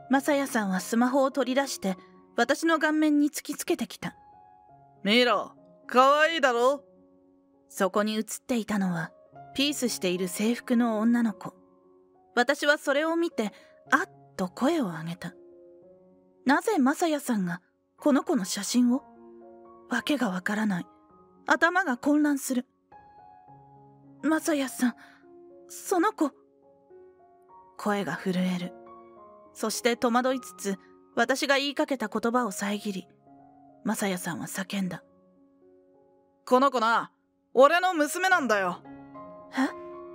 マサヤさんはスマホを取り出して私の顔面に突きつけてきた。 見ろ、かわいいだろ。 そこに映っていたのはピースしている制服の女の子。私はそれを見てあっと声を上げた。なぜマサヤさんがこの子の写真を？わけがわからない。頭が混乱する。マサヤさん、その子。声が震える。そして戸惑いつつ私が言いかけた言葉を遮り、マサヤさんは叫んだ。 この子な、俺の娘なんだよ。 え？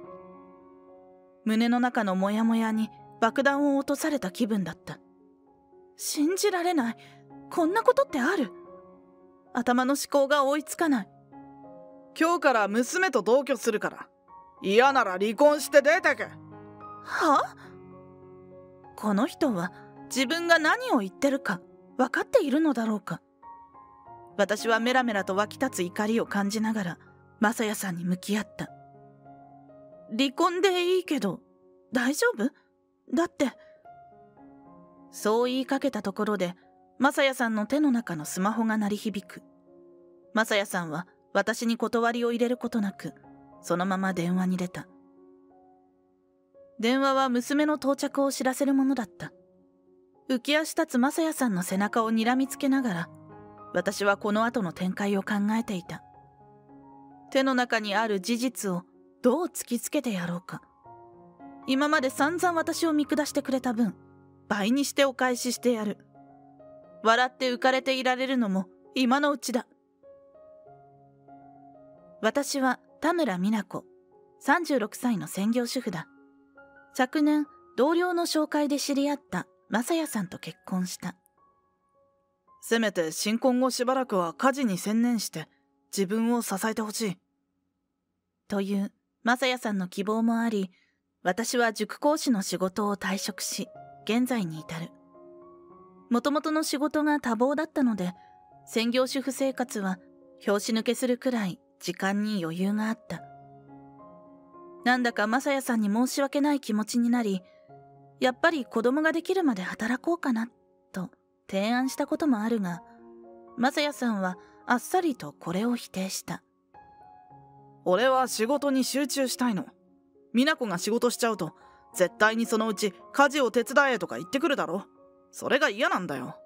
胸の中のモヤモヤに爆弾を落とされた気分だった。信じられない。こんなことってある？頭の思考が追いつかない。 今日から娘と同居するから。嫌なら離婚して出てけ。 は？この人は自分が何を言ってるか分かっているのだろうか。私はメラメラと湧き立つ怒りを感じながらマサヤさんに向き合った。離婚でいいけど大丈夫？だって。そう言いかけたところでマサヤさんの手の中のスマホが鳴り響く。マサヤさんは私に断りを入れることなくそのまま電話に出た。電話は娘の到着を知らせるものだった。浮き足立つマサヤさんの背中を睨みつけながら私はこの後の展開を考えていた。手の中にある事実をどう突きつけてやろうか。今まで散々私を見下してくれた分倍にしてお返ししてやる。笑って浮かれていられるのも今のうちだ。私は田村美奈子、36歳の専業主婦だ。昨年同僚の紹介で知り合ったマサヤさんと結婚した。 せめて新婚後しばらくは家事に専念して自分を支えてほしい。 というマサヤさんの希望もあり、私は塾講師の仕事を退職し、現在に至る。もともとの仕事が多忙だったので、専業主婦生活は拍子抜けするくらい時間に余裕があった。なんだかマサヤさんに申し訳ない気持ちになり、やっぱり子供ができるまで働こうかなと提案したこともあるが、マサヤさんはあっさりとこれを否定した。 俺は仕事に集中したいの。美奈子が仕事しちゃうと絶対にそのうち家事を手伝えとか言ってくるだろ。それが嫌なんだよ。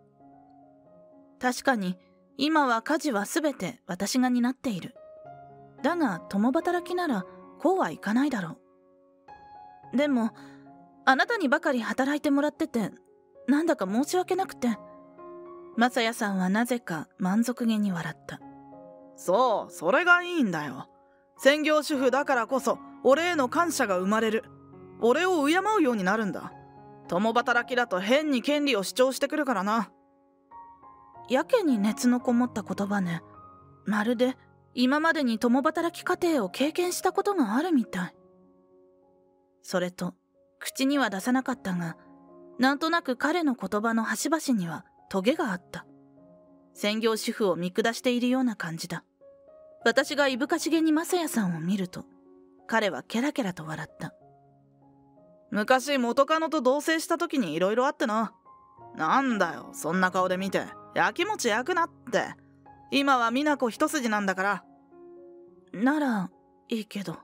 確かに今は家事は全て私が担っている。だが共働きならこうはいかないだろう。でもあなたにばかり働いてもらっててなんだか申し訳なくて。マサヤさんはなぜか満足げに笑った。 そう、それがいいんだよ。専業主婦だからこそ俺への感謝が生まれる。俺を敬うようになるんだ。共働きだと変に権利を主張してくるからな。 やけに熱のこもった言葉ね。まるで今までに共働き家庭を経験したことがあるみたい。それと口には出さなかったが、なんとなく彼の言葉の端々にはトゲがあった。専業主婦を見下しているような感じだ。私がいぶかしげにマサヤさんを見ると、彼はケラケラと笑った。 昔元カノと同棲した時に色々あってな。なんだよ、そんな顔で見てやきもち焼くなって。今は美奈子一筋なんだから。 ならいいけど。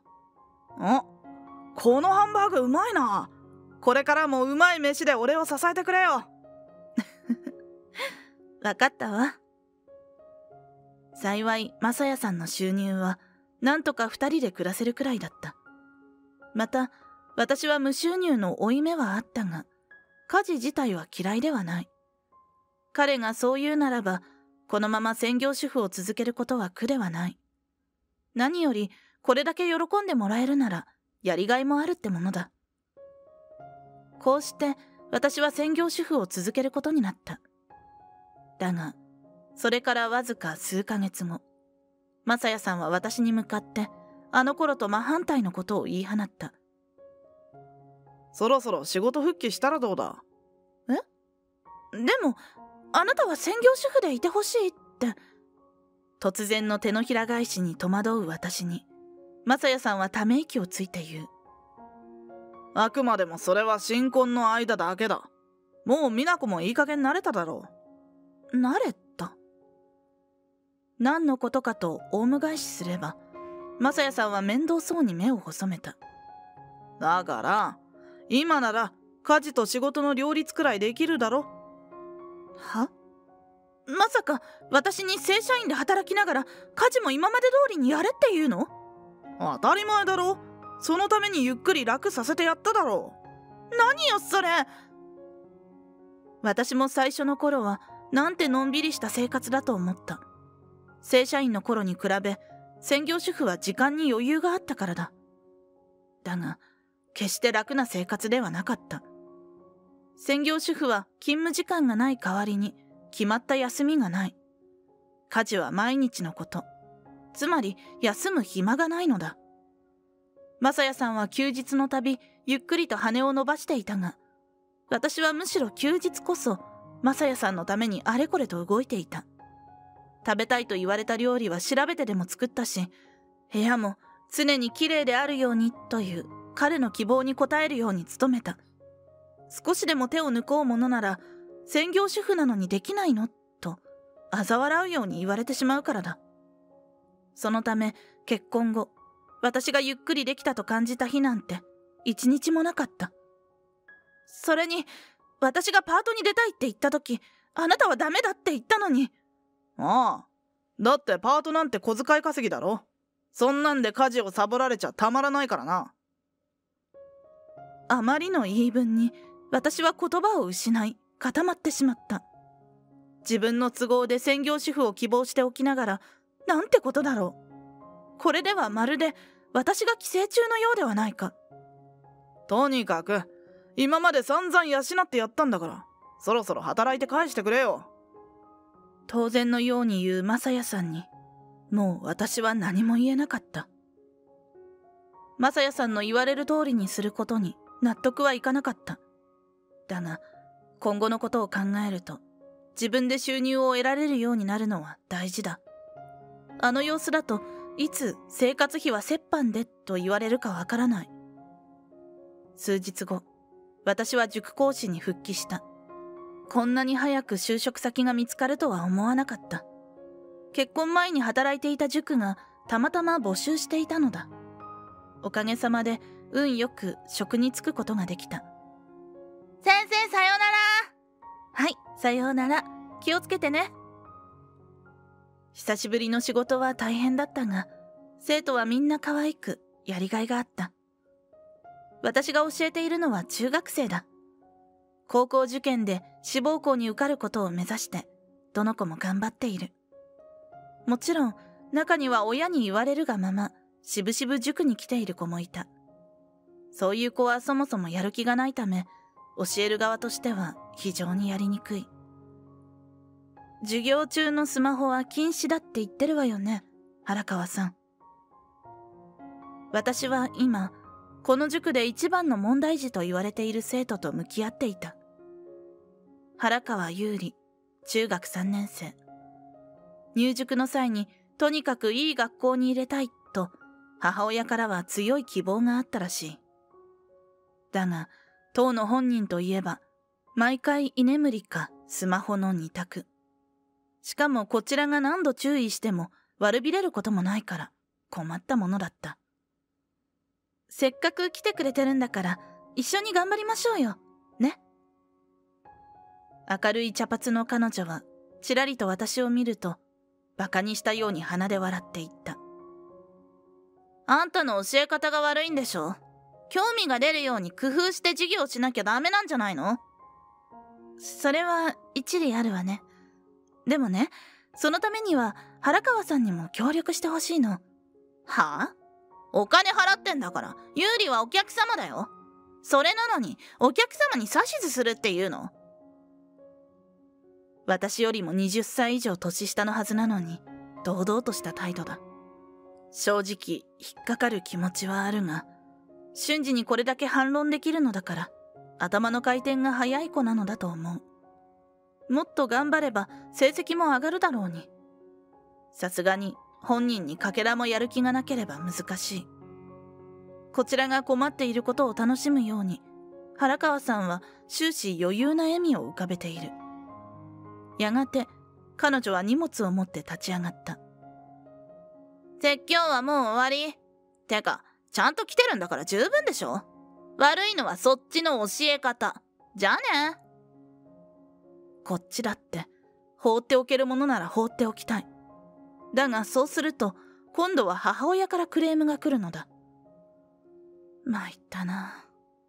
このハンバーグうまいな。これからもうまい飯で俺を支えてくれよ。 わかったわ。幸いマサヤさんの収入はなんとか2人で暮らせるくらいだった。また私は無収入の負い目はあったが、家事自体は嫌いではない。彼がそう言うならば、このまま専業主婦を続けることは苦ではない。何よりこれだけ喜んでもらえるならやりがいもあるってものだ。こうして私は専業主婦を続けることになった。だがそれからわずか数ヶ月後、マサヤさんは私に向かってあの頃と真反対のことを言い放った。 そろそろ仕事復帰したらどうだ？ でもあなたは専業主婦でいてほしいって。突然の手のひら返しに戸惑う私にマサヤさんはため息をついて言う。 あくまでもそれは新婚の間だけだ。 もう美奈子もいい加減慣れただろう。慣れた？何のことかとオウム返しすれば、正也さんは面倒そうに目を細めた。 だから今なら家事と仕事の両立くらいできるだろ。 は？まさか私に正社員で働きながら家事も今まで通りにやれっていうの？ 当たり前だろ。そのためにゆっくり楽させてやっただろう。何よそれ。私も最初の頃はなんてのんびりした生活だと思った。正社員の頃に比べ専業主婦は時間に余裕があったからだ。だが決して楽な生活ではなかった。専業主婦は勤務時間がない代わりに決まった休みがない。家事は毎日のこと。つまり休む暇がないのだ。正也さんは休日のたびゆっくりと羽を伸ばしていたが、私はむしろ休日こそ正也さんのためにあれこれと動いていた。食べたいと言われた料理は調べてでも作ったし、部屋も常にきれいであるようにという彼の希望に応えるように努めた。少しでも手を抜こうものなら、専業主婦なのにできないのと嘲笑うように言われてしまうからだ。そのため結婚後、私がゆっくりできたと感じた日なんて一日もなかった。それに私がパートに出たいって言った時、あなたはダメだって言ったのに。 ああ、だってパートなんて小遣い稼ぎだろ。そんなんで家事をサボられちゃたまらないからな。 あまりの言い分に私は言葉を失い固まってしまった。自分の都合で専業主婦を希望しておきながら、なんてことだろう。これではまるで私が寄生虫のようではないか。 とにかく今まで散々養ってやったんだから、そろそろ働いて返してくれよ。 当然のように言う正也さんに、もう私は何も言えなかった。正也さんの言われる通りにすることに納得はいかなかった。だが今後のことを考えると、自分で収入を得られるようになるのは大事だ。あの様子だといつ生活費は折半でと言われるかわからない。数日後、私は塾講師に復帰した。こんなに早く就職先が見つかるとは思わなかった。結婚前に働いていた塾がたまたま募集していたのだ。おかげさまで運よく職に就くことができた。先生、さようなら。はい、さようなら。気をつけてね。久しぶりの仕事は大変だったが、生徒はみんな可愛くやりがいがあった。私が教えているのは中学生だ。高校受験で志望校に受かることを目指して、どの子も頑張っている。もちろん中には親に言われるがまましぶしぶ塾に来ている子もいた。そういう子はそもそもやる気がないため、教える側としては非常にやりにくい。授業中のスマホは禁止だって言ってるわよね、原川さん。私は今この塾で一番の問題児と言われている生徒と向き合っていた。原川優里、中学3年生。入塾の際にとにかくいい学校に入れたいと母親からは強い希望があったらしい。だが当の本人といえば毎回居眠りかスマホの二択。しかもこちらが何度注意しても悪びれることもないから困ったものだった。せっかく来てくれてるんだから一緒に頑張りましょうよ、ね。明るい茶髪の彼女はちらりと私を見るとバカにしたように鼻で笑っていった。あんたの教え方が悪いんでしょ。興味が出るように工夫して授業しなきゃダメなんじゃないの？それは一理あるわね。でもね、そのためには原川さんにも協力してほしいの。はあ？お金払ってんだから優里はお客様だよ。それなのにお客様に指図するっていうの？私よりも20歳以上年下のはずなのに堂々とした態度だ。正直引っかかる気持ちはあるが、瞬時にこれだけ反論できるのだから頭の回転が早い子なのだと思う。もっと頑張れば成績も上がるだろうに。さすがに本人にかけらもやる気がなければ難しい。こちらが困っていることを楽しむように原川さんは終始余裕な笑みを浮かべている。やがて彼女は荷物を持って立ち上がった。説教はもう終わり。てか、ちゃんと来てるんだから十分でしょ。悪いのはそっちの教え方。じゃあね。こっちだって放っておけるものなら放っておきたい。だがそうすると今度は母親からクレームが来るのだ。参ったな。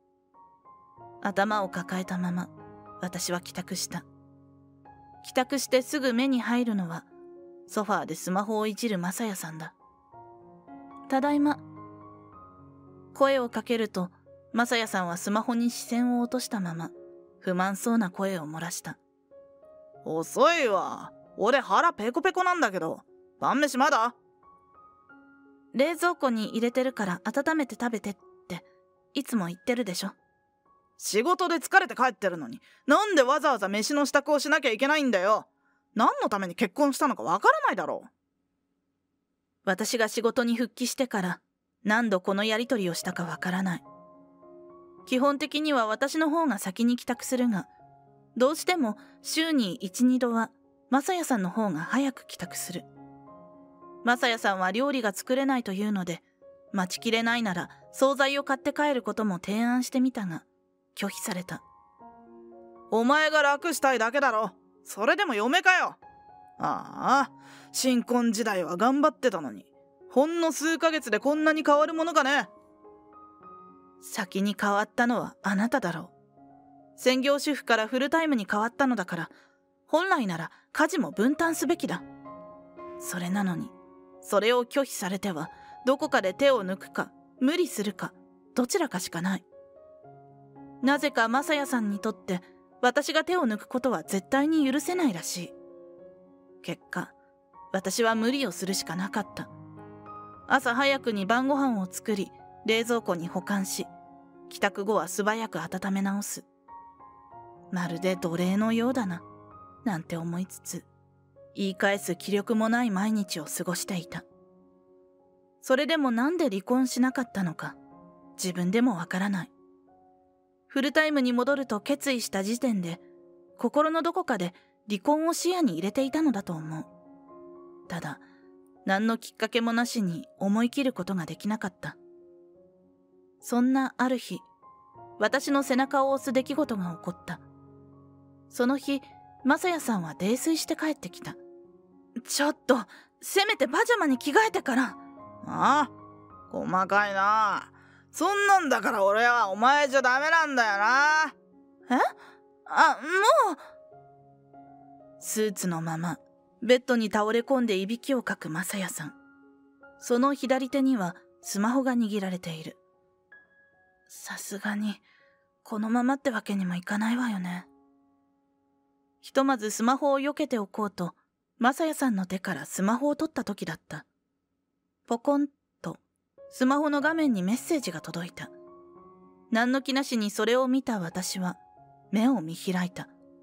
頭を抱えたまま私は帰宅した。帰宅してすぐ目に入るのはソファーでスマホをいじる雅也さんだ。ただいま。声をかけると雅也さんはスマホに視線を落としたまま不満そうな声を漏らした。 遅いわ。俺腹ペコペコなんだけど。晩飯まだ？ 冷蔵庫に入れてるから温めて食べてっていつも言ってるでしょ。 仕事で疲れて帰ってるのになんでわざわざ飯の支度をしなきゃいけないんだよ。何のために結婚したのかわからないだろう。 私が仕事に復帰してから何度このやり取りをしたかわからない。基本的には私の方が先に帰宅するが、どうしても週に 1,2 度は雅也さんの方が早く帰宅する。雅也さんは料理が作れないというので、待ちきれないなら惣菜を買って帰ることも提案してみたが拒否された。 お前が楽したいだけだろ。それでも嫁かよ。ああ、新婚時代は頑張ってたのにほんの数ヶ月でこんなに変わるものかね。 先に変わったのはあなただろう。専業主婦からフルタイムに変わったのだから、本来なら家事も分担すべきだ。それなのにそれを拒否されてはどこかで手を抜くか無理するかどちらかしかない。なぜか雅也さんにとって私が手を抜くことは絶対に許せないらしい。結果私は無理をするしかなかった。朝早くに晩ご飯を作り冷蔵庫に保管し、帰宅後は素早く温め直す。まるで奴隷のようだななんて思いつつ、言い返す気力もない毎日を過ごしていた。それでもなんで離婚しなかったのか自分でもわからない。フルタイムに戻ると決意した時点で心のどこかで離婚を視野に入れていたのだと思う。ただ何のきっかけもなしに思い切ることができなかった。そんなある日、私の背中を押す出来事が起こった。その日雅也さんは泥酔して帰ってきた。ちょっとせめてパジャマに着替えてから。 ああ、細かいな。そんなんだから俺はお前じゃダメなんだよな。 え？もう。スーツのままベッドに倒れ込んでいびきをかく雅也さん。その左手にはスマホが握られている。さすがにこのままってわけにもいかないわよね。ひとまずスマホを避けておこうと雅也さんの手からスマホを取った時だった。ポコンとスマホの画面にメッセージが届いた。何の気なしにそれを見た私は目を見開いた。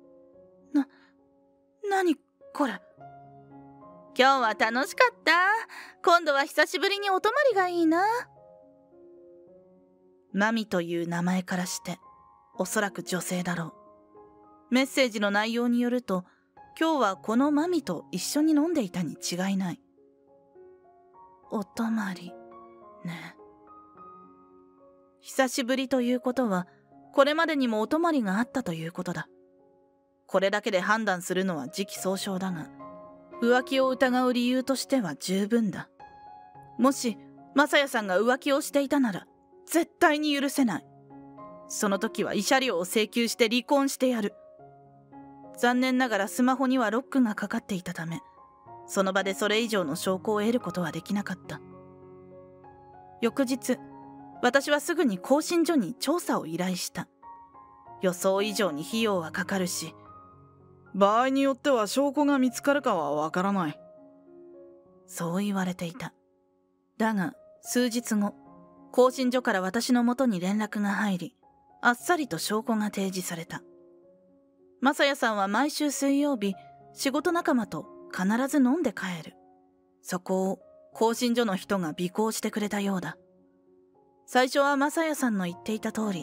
何これ。今日は楽しかった。今度は久しぶりにお泊まりがいいな。マミという名前からしておそらく女性だろう。メッセージの内容によると、今日はこのマミと一緒に飲んでいたに違いない。お泊まりね。久しぶりということはこれまでにもお泊まりがあったということだ。これだけで判断するのは時期尚早だが、浮気を疑う理由としては十分だ。もし雅也さんが浮気をしていたなら絶対に許せない。その時は慰謝料を請求して離婚してやる。残念ながらスマホにはロックがかかっていたため、その場でそれ以上の証拠を得ることはできなかった。翌日、私はすぐに更新所に調査を依頼した。予想以上に費用はかかるし、 場合によっては証拠が見つかるかはわからない。 そう言われていた。だが数日後、更新所から私の元に連絡が入り、あっさりと証拠が提示された。雅也さんは毎週水曜日、仕事仲間と必ず飲んで帰る。そこを更新所の人が尾行してくれたようだ。最初は雅也さんの言っていた通り、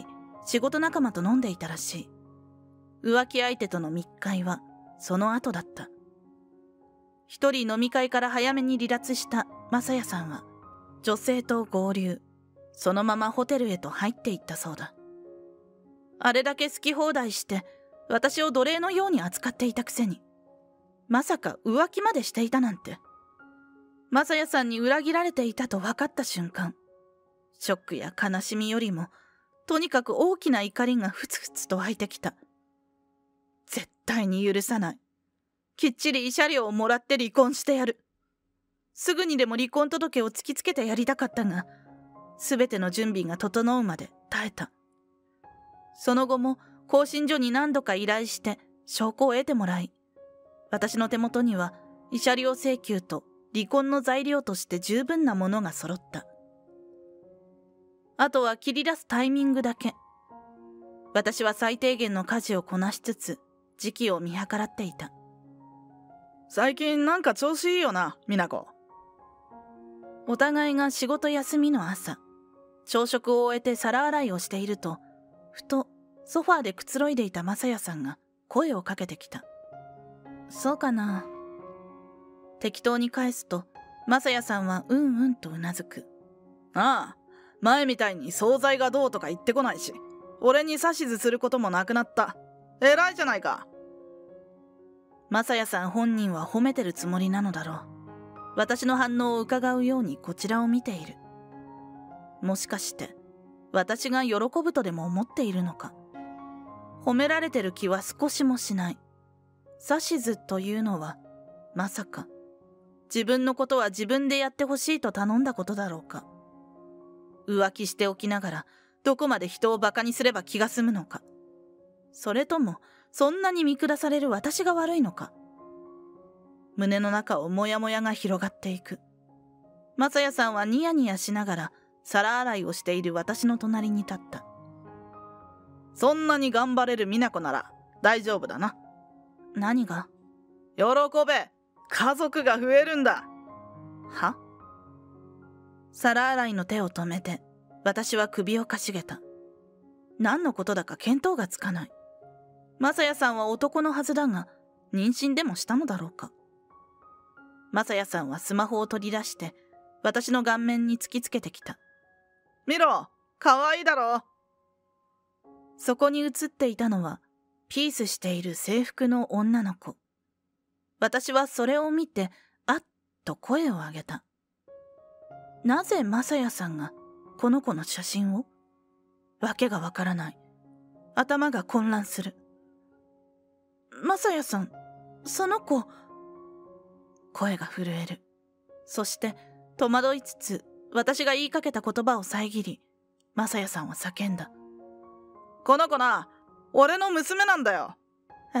仕事仲間と飲んでいたらしい。浮気相手との密会はその後だった。一人飲み会から早めに離脱した正也さんは女性と合流。そのままホテルへと入っていったそうだ。あれだけ好き放題して私を奴隷のように扱っていたくせに、まさか浮気までしていたなんて。正也さんに裏切られていたと分かった瞬間、ショックや悲しみよりもとにかく大きな怒りがふつふつと湧いてきた。絶対に許さない。きっちり慰謝料をもらって離婚してやる。すぐにでも離婚届を突きつけてやりたかったが、すべての準備が整うまで耐えた。その後も更新所に何度か依頼して証拠を得てもらい、私の手元には慰謝料請求と離婚の材料として十分なものが揃った。あとは切り出すタイミングだけ。私は最低限の家事をこなしつつ時期を見計らっていた。 最近なんか調子いいよな、美奈子。 お互いが仕事休みの朝、朝食を終えて皿洗いをしていると、ふとソファーでくつろいでいた正也さんが声をかけてきた。そうかな。適当に返すと正也さんはうんうんとうなずく。 ああ、前みたいに惣菜がどうとか言ってこないし、俺に指図することもなくなった。偉いじゃないか。 正也さん本人は褒めてるつもりなのだろう。私の反応を伺うようにこちらを見ている。もしかして私が喜ぶとでも思っているのか。褒められてる気は少しもしない。指図というのはまさか自分のことは自分でやってほしいと頼んだことだろうか。浮気しておきながらどこまで人をバカにすれば気が済むのか。それともそんなに見下される私が悪いのか。胸の中をモヤモヤが広がっていく。正也さんはニヤニヤしながら皿洗いをしている私の隣に立った。 そんなに頑張れる美奈子なら大丈夫だな。 何が？ 喜べ。家族が増えるんだ。 は？皿洗いの手を止めて私は首をかしげた。何のことだか見当がつかない。正也さんは男のはずだが、妊娠でもしたのだろうか。正也さんはスマホを取り出して私の顔面に突きつけてきた。 見ろ、かわいいだろ。 そこに映っていたのはピースしている制服の女の子。私はそれを見てあっと声を上げた。なぜ正也さんがこの子の写真を？わけがわからない。頭が混乱する。正也さん、その子。声が震える。そして戸惑いつつ私が言いかけた言葉を遮り、正也さんは叫んだ。 この子な、俺の娘なんだよ。 え？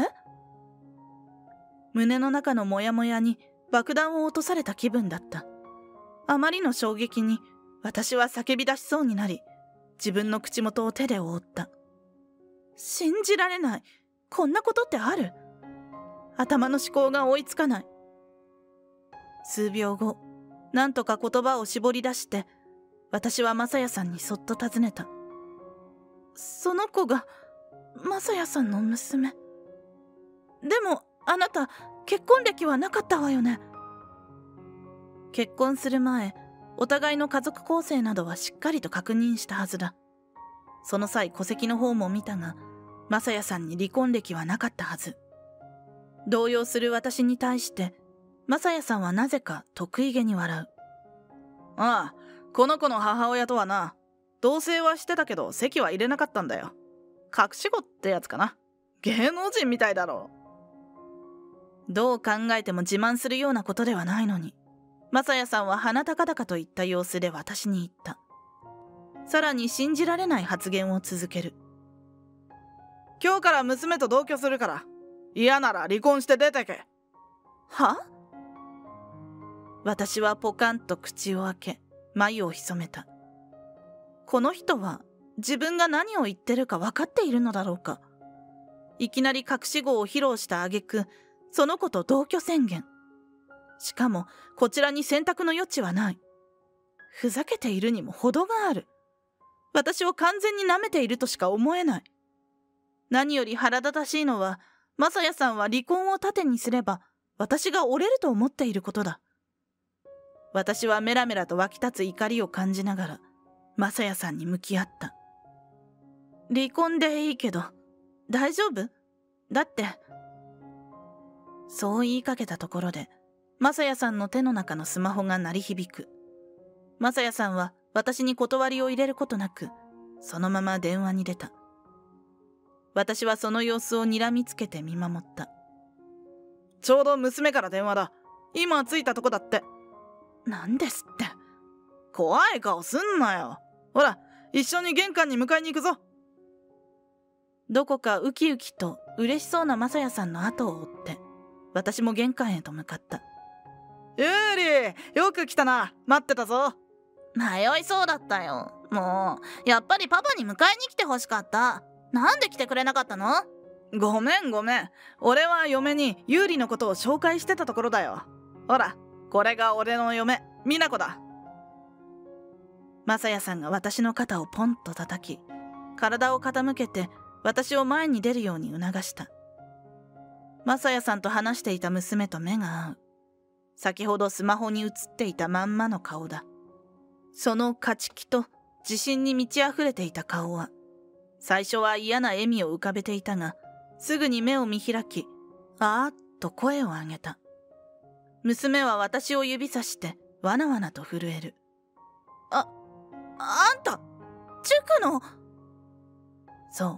胸の中のモヤモヤに爆弾を落とされた気分だった。あまりの衝撃に私は叫び出しそうになり、自分の口元を手で覆った。信じられない。こんなことってある？頭の思考が追いつかない。数秒後、なんとか言葉を絞り出して、私は正也さんにそっと尋ねた。その子が正也さんの娘。でもあなた結婚歴はなかったわよね。結婚する前、お互いの家族構成などはしっかりと確認したはずだ。その際戸籍の方も見たが、正也さんに離婚歴はなかったはず。動揺する私に対して正也さんはなぜか得意げに笑う。 ああ、この子の母親とはな、同棲はしてたけど籍は入れなかったんだよ。隠し子ってやつかな。芸能人みたいだろう。どう考えても自慢するようなことではないのに、正也さんは鼻高々といった様子で私に言った。さらに信じられない発言を続ける。 今日から娘と同居するから、嫌なら離婚して出てけ。 は？私はポカンと口を開け眉を潜めた。この人は自分が何を言ってるか分かっているのだろうか。いきなり隠し子を披露した挙句、その子と同居宣言。しかもこちらに選択の余地はない。ふざけているにも程がある。 私を完全に舐めているとしか思えない。何より腹立たしいのは、マサヤさんは離婚を盾にすれば私が折れると思っていることだ。私はメラメラと湧き立つ怒りを感じながらマサヤさんに向き合った。離婚でいいけど大丈夫？だってそう言いかけたところでマサヤさんの手の中のスマホが鳴り響く。マサヤさんは私に断りを入れることなくそのまま電話に出た。私はその様子を睨みつけて見守った。 ちょうど娘から電話だ。今着いたとこだって。 なんですって。 怖い顔すんなよ。ほら、一緒に玄関に迎えに行くぞ。 どこかウキウキと嬉しそうなマサヤさんの後を追って私も玄関へと向かった。 ユーリ、よく来たな。待ってたぞ。 迷いそうだったよ。もうやっぱりパパに迎えに来てほしかった。なんで来てくれなかったの？ ごめん。俺は嫁にユーリのことを紹介してたところだよ。ほら、これが俺の嫁、ミナコだ。 マサヤさんが私の肩をポンと叩き、体を傾けて私を前に出るように促した。マサヤさんと話していた娘と目が合う。先ほどスマホに映っていたまんまの顔だ。その勝ち気と自信に満ち溢れていた顔は、最初は嫌な笑みを浮かべていたが、すぐに目を見開き、あーっと声を上げた。娘は私を指さしてわなわなと震える。あんた、塾の。そう、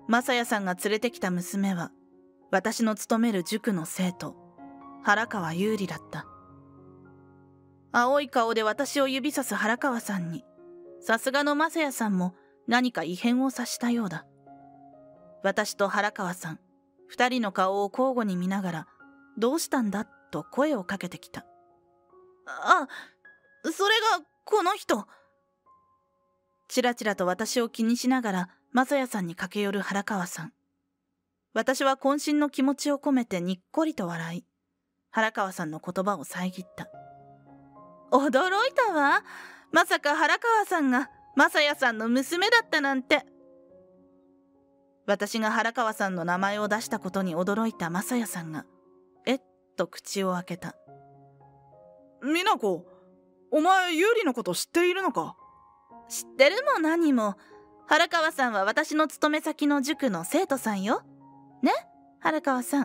マサヤさんが連れてきた娘は、私の勤める塾の生徒、原川優里だった。青い顔で私を指さす原川さんに、さすがのマサヤさんも何か異変を察したようだ。私と原川さん、二人の顔を交互に見ながら、どうしたんだと声をかけてきた。あ、それがこの人。ちらちらと私を気にしながらマサヤさんに駆け寄る原川さん。私は渾身の気持ちを込めてにっこりと笑い、原川さんの言葉を遮った。驚いたわ。まさか原川さんがマサヤさんの娘だったなんて。私が原川さんの名前を出したことに驚いたマサヤさんが、えっと口を開けた。 ミナコ、お前ユーリのこと知っているのか？ 知ってるも何も。原川さんは私の勤め先の塾の生徒さんよ。ね、原川さん。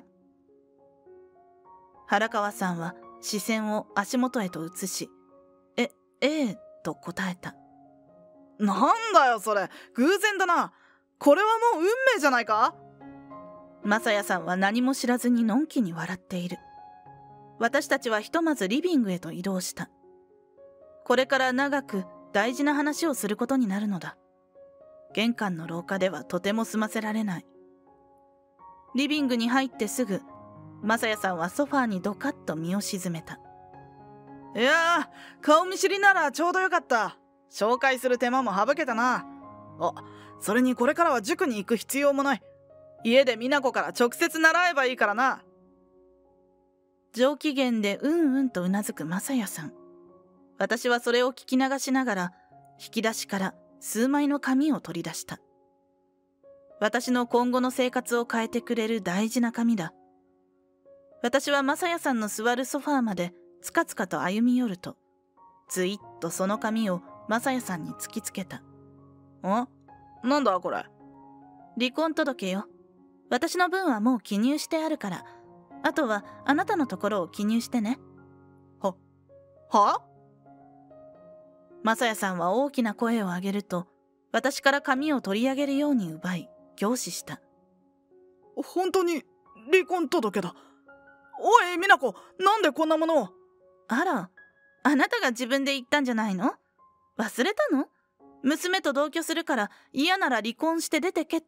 原川さんは視線を足元へと移し、ええと答えた。 なんだよそれ、偶然だな。これはもう運命じゃないか？ マサヤさんは何も知らずにのんきに笑っている。私たちはひとまずリビングへと移動した。これから長く大事な話をすることになるのだ。玄関の廊下ではとても済ませられない。リビングに入ってすぐ、マサヤさんはソファーにドカッと身を沈めた。 いやー、顔見知りならちょうどよかった。紹介する手間も省けたな。あ、それにこれからは塾に行く必要もない。家で美奈子から直接習えばいいからな。 上機嫌でうんうんとうなずくマサヤさん。私はそれを聞き流しながら、引き出しから数枚の紙を取り出した。私の今後の生活を変えてくれる大事な紙だ。私はマサヤさんの座るソファーまでつかつかと歩み寄ると、ついっとその紙をマサヤさんに突きつけた。 なんだこれ？ 離婚届よ。私の分はもう記入してあるから、あとはあなたのところを記入してね。 は？ マサヤさんは大きな声を上げると、私から紙を取り上げるように奪い、凝視した。 本当に離婚届だ。おい美奈子、なんでこんなものを？ あら、あなたが自分で言ったんじゃないの？忘れたの？娘と同居するから嫌なら離婚して出てけって。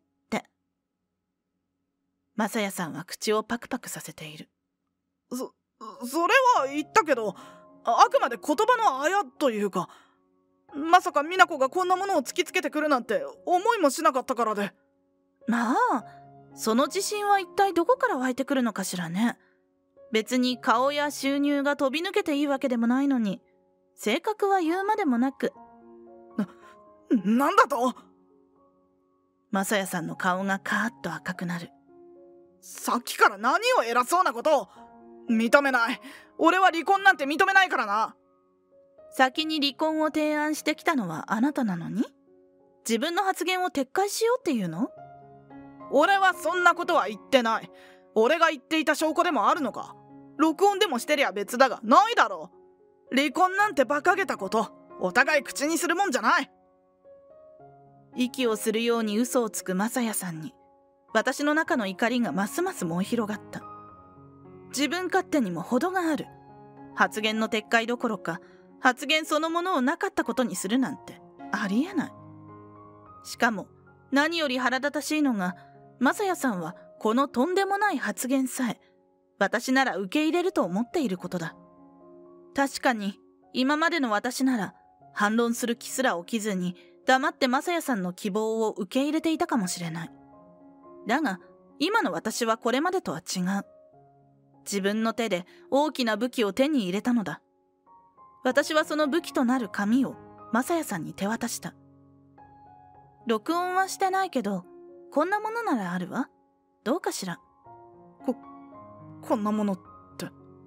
マサヤさんは口をパクパクさせている。 それは言ったけど、あくまで言葉のあやというか、まさか美奈子がこんなものを突きつけてくるなんて思いもしなかったからで。 まあ、その自信は一体どこから湧いてくるのかしらね。別に顔や収入が飛び抜けていいわけでもないのに、性格は言うまでもなく。 なんだと？ 正也さんの顔がカーッと赤くなる。 さっきから何を偉そうなことを。認めない。俺は離婚なんて認めないからな。 先に離婚を提案してきたのはあなたなのに、自分の発言を撤回しようっていうの？ 俺はそんなことは言ってない。俺が言っていた証拠でもあるのか？録音でもしてりゃ別だが、ないだろう。離婚なんて馬鹿げたこと、お互い口にするもんじゃない。 息をするように嘘をつく正也さんに、私の中の怒りがますます燃え広がった。自分勝手にも程がある。発言の撤回どころか、発言そのものをなかったことにするなんてありえない。しかも何より腹立たしいのが、正也さんはこのとんでもない発言さえ私なら受け入れると思っていることだ。確かに今までの私なら反論する気すら起きずに黙って正也さんの希望を受け入れていたかもしれない。だが今の私はこれまでとは違う。自分の手で大きな武器を手に入れたのだ。私はその武器となる紙を正也さんに手渡した。録音はしてないけど、こんなものならあるわ。どうかしら。 こんなものって。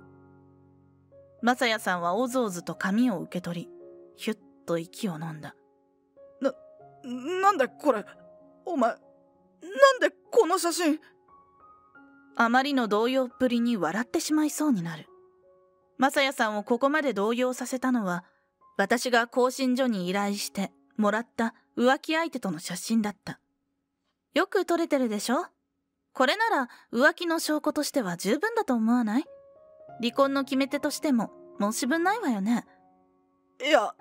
正也さんはおずおずと紙を受け取り、ひゅっと息を飲んだ。 なんでこれ？お前、なんでこの写真？ あまりの動揺っぷりに笑ってしまいそうになる。正也さんをここまで動揺させたのは、私が興信所に依頼してもらった浮気相手との写真だった。よく撮れてるでしょ？これなら浮気の証拠としては十分だと思わない？離婚の決め手としても申し分ないわよね。 いや、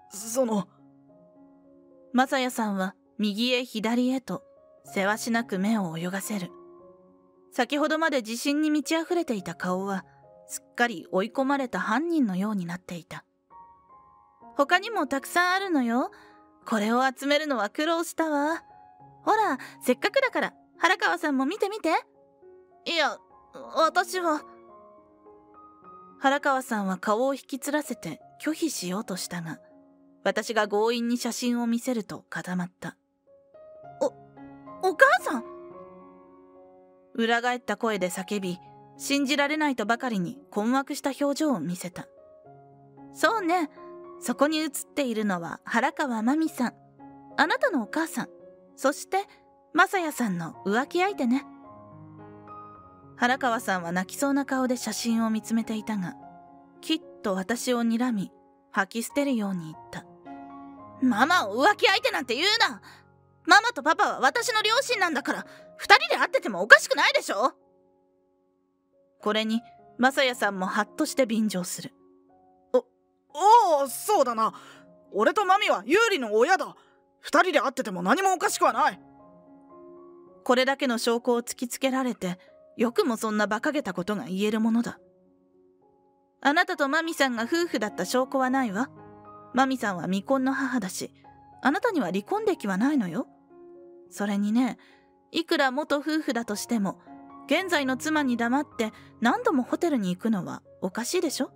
正也さんは右へ左へとせわしなく目を泳がせる。先ほどまで自信に満ち溢れていた顔はすっかり追い込まれた犯人のようになっていた。他にもたくさんあるのよ。これを集めるのは苦労したわ。ほら、せっかくだから原川さんも見てみて。 いや、私は。 原川さんは顔を引きつらせて拒否しようとしたが、私が強引に写真を見せると固まった。 お母さん！ 裏返った声で叫び、信じられないとばかりに困惑した表情を見せた。そうね、そこに写っているのは原川真美さん、あなたのお母さん、そして正也さんの浮気相手ね。原川さんは泣きそうな顔で写真を見つめていたが、きっと私を睨み吐き捨てるように言った。ママを浮気相手なんて言うな。ママとパパは私の両親なんだから、二人で会っててもおかしくないでしょ。これに正也さんもハッとして便乗する。 おお、そうだな。俺とマミは有利の親だ。二人で会ってても何もおかしくはない。 これだけの証拠を突きつけられて、よくもそんな馬鹿げたことが言えるものだ。あなたとマミさんが夫婦だった証拠はないわ。マミさんは未婚の母だし、あなたには離婚歴はないのよ。それにね、いくら元夫婦だとしても、現在の妻に黙って何度もホテルに行くのはおかしいでしょ。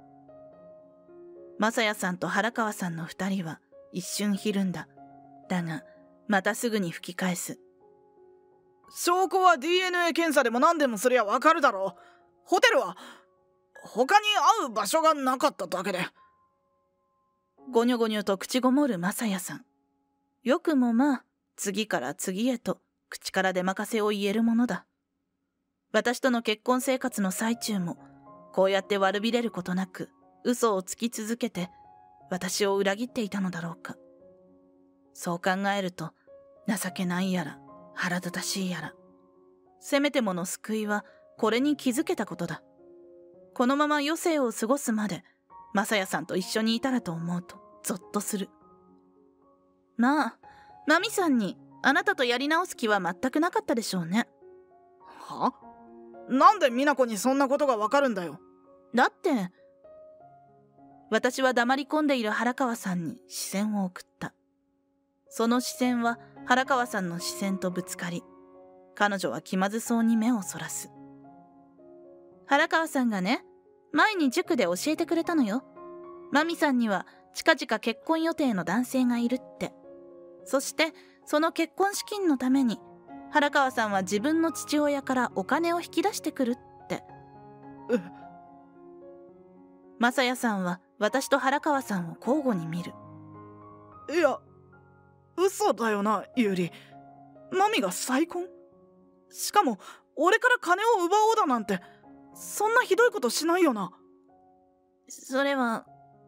正也さんと原川さんの二人は一瞬ひるんだ。だが、またすぐに吹き返す。 証拠は DNA 検査でも何でもすりゃわかるだろう。ホテルは他に会う場所がなかっただけで。 ごにょごにょと口ごもる正也さん。よくもまあ、次から次へと口から出まかせを言えるものだ。私との結婚生活の最中も、こうやって悪びれることなく、嘘をつき続けて、私を裏切っていたのだろうか。そう考えると、情けないやら、腹立たしいやら。せめてもの救いは、これに気づけたことだ。このまま余生を過ごすまで、正也さんと一緒にいたらと思うと、ゾッとする。まあ、マミさんに、あなたとやり直す気は全くなかったでしょうね。 は？なんで美奈子にそんなことがわかるんだよ。 だって、私は黙り込んでいる原川さんに視線を送った。その視線は原川さんの視線とぶつかり、彼女は気まずそうに目をそらす。原川さんがね、前に塾で教えてくれたのよ。マミさんには近々結婚予定の男性がいるって。 そしてその結婚資金のために原川さんは自分の父親からお金を引き出してくるって。正也さんは私と原川さんを交互に見る。 いや、嘘だよな、ユーリ。マミが再婚？しかも俺から金を奪おうだなんて、そんなひどいことしないよな。 それは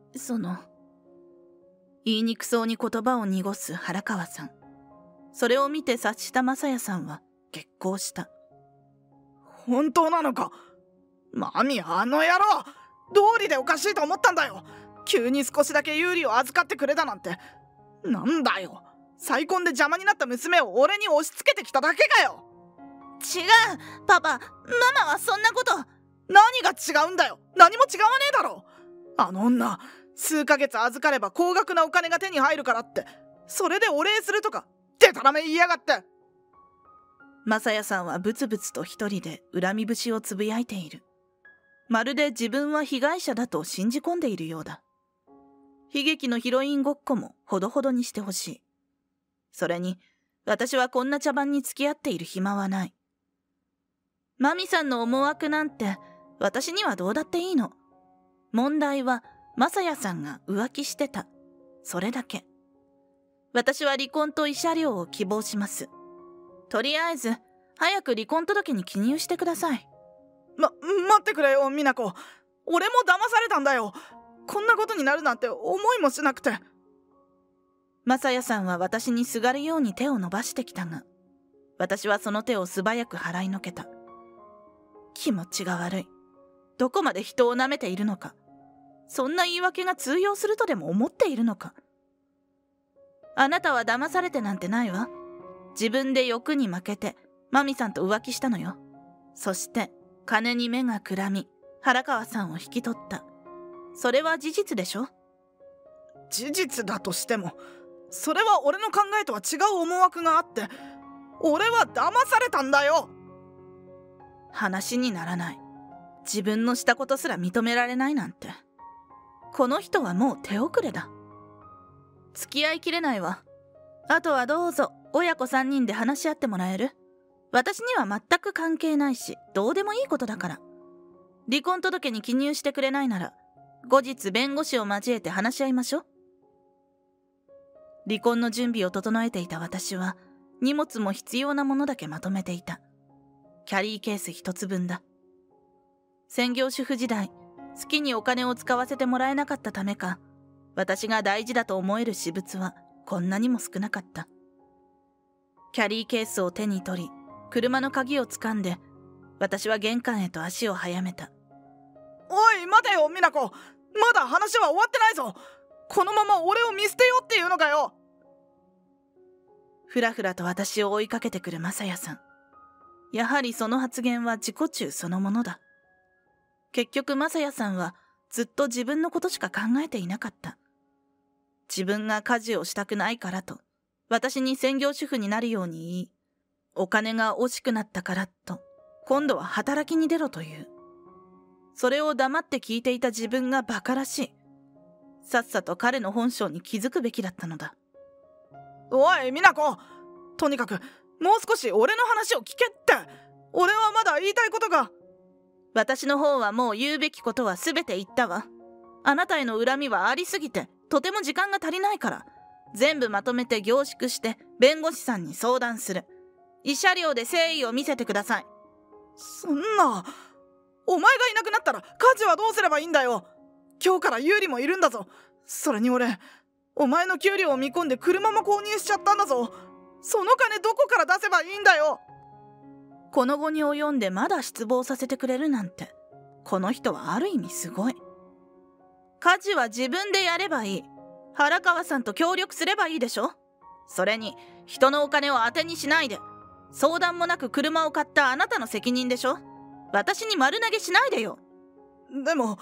言いにくそうに言葉を濁す原川さん。それを見て察した正也さんは激高した。 本当なのか？マミ、あの野郎、道理でおかしいと思ったんだよ。急に少しだけ有利を預かってくれたなんて。なんだよ、再婚で邪魔になった娘を俺に押し付けてきただけかよ。 違う、パパ、ママはそんなこと。 何が違うんだよ。何も違わねえだろ。あの女、数ヶ月預かれば高額なお金が手に入るからって、それでお礼するとかでたらめ言いやがって。 正也さんはブツブツと一人で恨み節をつぶやいている。まるで自分は被害者だと信じ込んでいるようだ。悲劇のヒロインごっこもほどほどにしてほしい。それに私はこんな茶番に付き合っている暇はない。マミさんの思惑なんて私にはどうだっていいの。問題は正也さんが浮気してた、それだけ。私は離婚と慰謝料を希望します。とりあえず早く離婚届に記入してください。 待ってくれよ、美奈子。俺も騙されたんだよ。こんなことになるなんて思いもしなくて。 正也さんは私にすがるように手を伸ばしてきたが、私はその手を素早く払いのけた。気持ちが悪い。どこまで人を舐めているのか。そんな言い訳が通用するとでも思っているのか。あなたは騙されてなんてないわ。自分で欲に負けてマミさんと浮気したのよ。そして金に目がくらみ原川さんを引き取った。それは事実でしょ。 事実だとしても、それは俺の考えとは違う思惑があって、俺は騙されたんだよ。 話にならない。自分のしたことすら認められないなんて。この人はもう手遅れだ。付き合いきれないわ。あとはどうぞ親子3人で話し合ってもらえる？私には全く関係ないし、どうでもいいことだから。離婚届に記入してくれないなら後日弁護士を交えて話し合いましょう。離婚の準備を整えていた私は荷物も必要なものだけまとめていた。キャリーケース1つ分だ。専業主婦時代、好きにお金を使わせてもらえなかったためか、私が大事だと思える私物はこんなにも少なかった。キャリーケースを手に取り、車の鍵をつかんで、私は玄関へと足を早めた。 おい待てよ、美奈子。まだ話は終わってないぞ。このまま俺を見捨てようっていうのかよ。 ふらふらと私を追いかけてくる正也さん。やはりその発言は自己中そのものだ。結局正也さんはずっと自分のことしか考えていなかった。自分が家事をしたくないからと私に専業主婦になるように言い、お金が惜しくなったからと今度は働きに出ろという。それを黙って聞いていた自分がバカらしい。さっさと彼の本性に気づくべきだったのだ。 おい美奈子、とにかくもう少し俺の話を聞けって。俺はまだ言いたいことが。 私の方はもう言うべきことは全て言ったわ。あなたへの恨みはありすぎてとても時間が足りないから、全部まとめて凝縮して弁護士さんに相談する。慰謝料で誠意を見せてください。 そんな、お前がいなくなったら家事はどうすればいいんだよ。今日から有利もいるんだぞ。それに俺、お前の給料を見込んで車も購入しちゃったんだぞ。その金どこから出せばいいんだよ。 この後に及んでまだ失望させてくれるなんて、この人はある意味すごい。家事は自分でやればいい。原川さんと協力すればいいでしょ。それに人のお金を当てにしないで。相談もなく車を買ったあなたの責任でしょ。私に丸投げしないでよ。 でも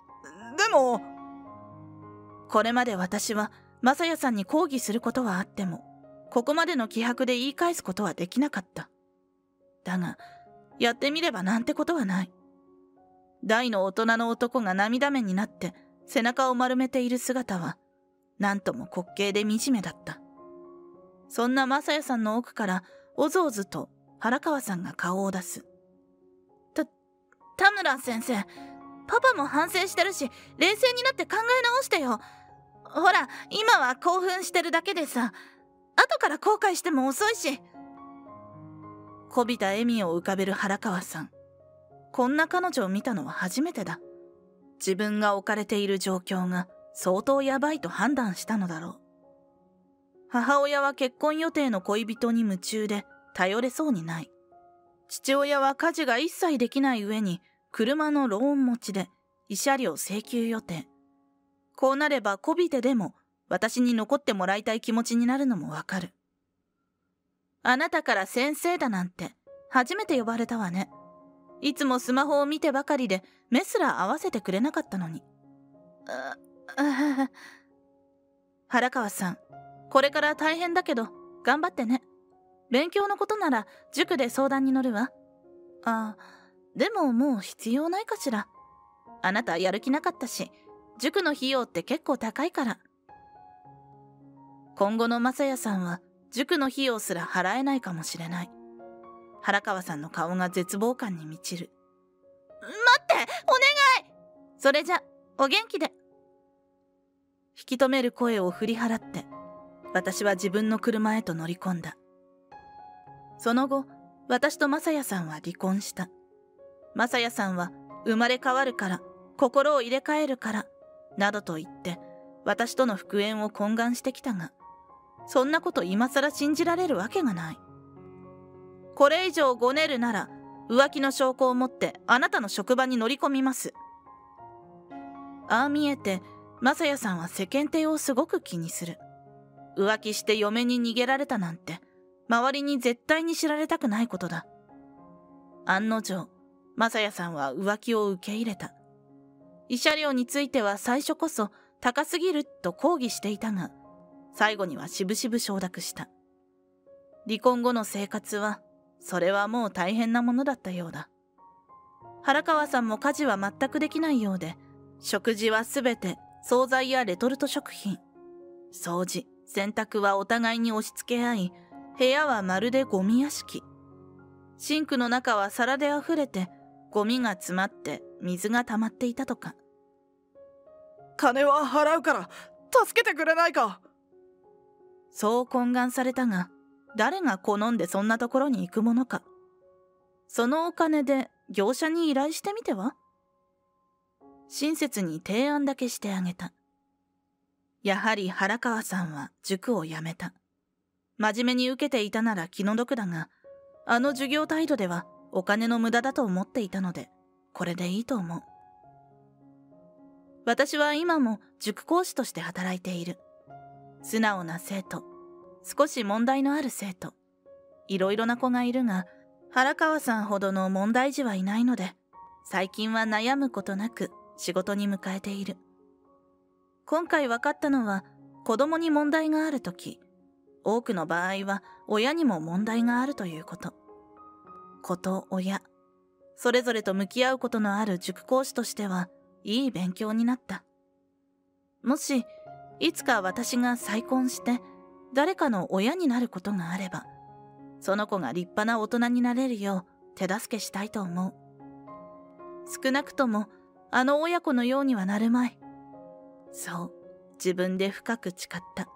これまで私は正也さんに抗議することはあっても、ここまでの気迫で言い返すことはできなかった。だがやってみればなんてことはない。大の大人の男が涙目になって背中を丸めている姿はなんとも滑稽で惨めだった。 そんなマサヤさんの奥からおぞおずと原川さんが顔を出す。田村先生、パパも反省してるし、冷静になって考え直してよ。ほら、今は興奮してるだけでさ、後から後悔しても遅いし。こびた笑みを浮かべる原川さん。こんな彼女を見たのは初めてだ。自分が置かれている状況が相当やばいと判断したのだろう。母親は結婚予定の恋人に夢中で頼れそうにない。父親は家事が一切できない上に車のローン持ちで慰謝料請求予定。こうなればこびてでも私に残ってもらいたい気持ちになるのもわかる。あなたから先生だなんて初めて呼ばれたわね。いつもスマホを見てばかりで目すら合わせてくれなかったのに。原川さん、これから大変だけど頑張ってね。勉強のことなら塾で相談に乗るわ。でももう必要ないかしら。あなたやる気なかったし、塾の費用って結構高いから。今後の正也さんは塾の費用すら払えないかもしれない。原川さんの顔が絶望感に満ちる。待って、お願い。それじゃお元気で。引き止める声を振り払って私は自分の車へと乗り込んだ。その後、私と正也さんは離婚した。正也さんは生まれ変わるから、心を入れ替えるから、などと言って私との復縁を懇願してきたが、そんなこと今更信じられるわけがない。これ以上ごねるなら、浮気の証拠を持ってあなたの職場に乗り込みます。ああ見えて、正也さんは世間体をすごく気にする。浮気して嫁に逃げられたなんて、周りに絶対に知られたくないことだ。案の定、正也さんは浮気を受け入れた。慰謝料については最初こそ高すぎると抗議していたが、最後にはしぶしぶ承諾した。離婚後の生活は、それはもう大変なものだったようだ。原川さんも家事は全くできないようで、食事はすべて惣菜やレトルト食品。掃除、洗濯はお互いに押し付け合い、部屋はまるでゴミ屋敷。シンクの中は皿であふれて、ゴミが詰まって水が溜まっていたとか。 金は払うから助けてくれないか。 そう懇願されたが、誰が好んでそんなところに行くものか。そのお金で業者に依頼してみては？親切に提案だけしてあげた。やはり原川さんは塾を辞めた。真面目に受けていたなら気の毒だが、あの授業態度ではお金の無駄だと思っていたので、これでいいと思う。私は今も塾講師として働いている。素直な生徒、少し問題のある生徒、いろいろな子がいるが、原川さんほどの問題児はいないので、最近は悩むことなく仕事に迎えている。今回分かったのは、子供に問題があるとき、多くの場合は親にも問題があるということ。子と親、それぞれと向き合うことのある塾講師としては、いい勉強になった。もし、いつか私が再婚して、誰かの親になることがあれば、その子が立派な大人になれるよう手助けしたいと思う。少なくとも、あの親子のようにはなるまい。そう、自分で深く誓った。